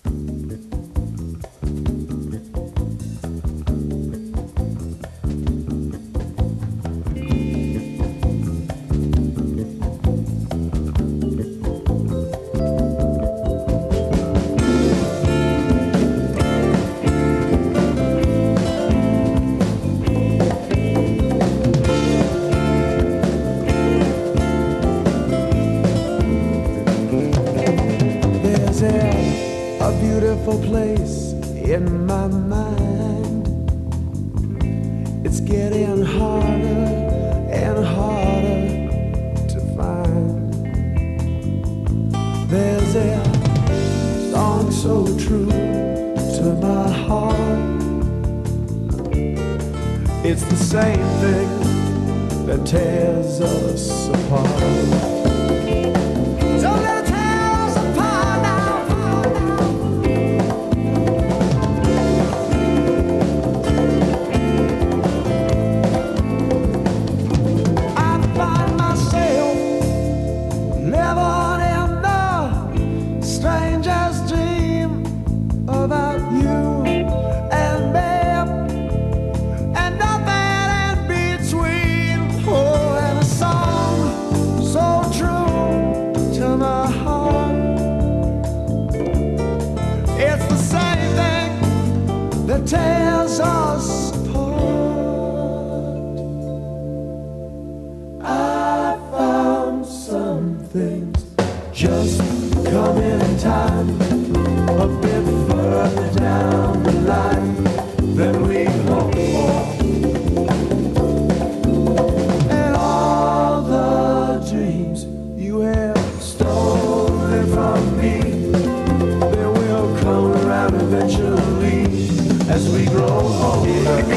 A beautiful place in my mind. It's getting harder and harder to find. There's a song so true to my heart. It's the same thing that tears us apart. Tears us apart. I found some things just come in time, a bit further down the line than we hoped for. And all the dreams you have stolen from me, they will come around eventually. As we grow older.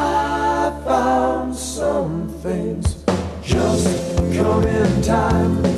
Some things just come in time.